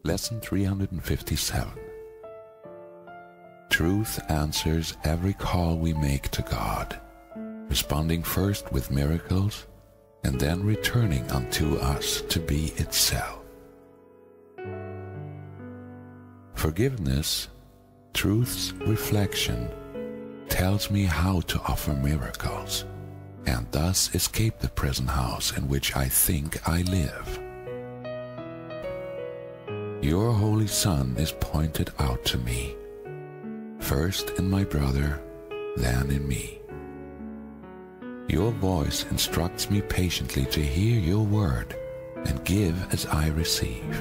Lesson 357. Truth answers every call we make to God, responding first with miracles and then returning unto us to be itself. Forgiveness, truth's reflection, tells me how to offer miracles and thus escape the prison house in which I think I live. Your Holy Son is pointed out to me, first in my brother, then in me. Your voice instructs me patiently to hear your word and give as I receive.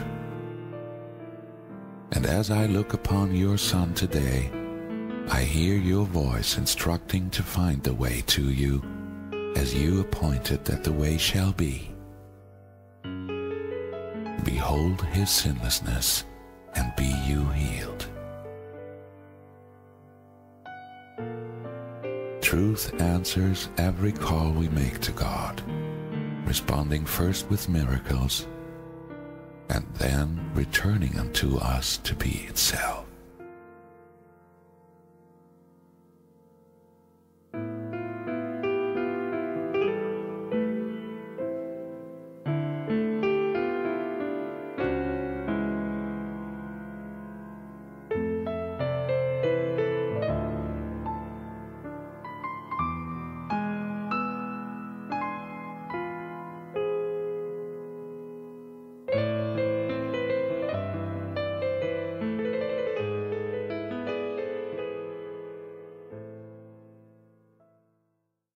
And as I look upon your Son today, I hear your voice instructing to find the way to you, as you appointed that the way shall be. Behold his sinlessness, and be you healed. Truth answers every call we make to God, responding first with miracles, and then returning unto us to be itself.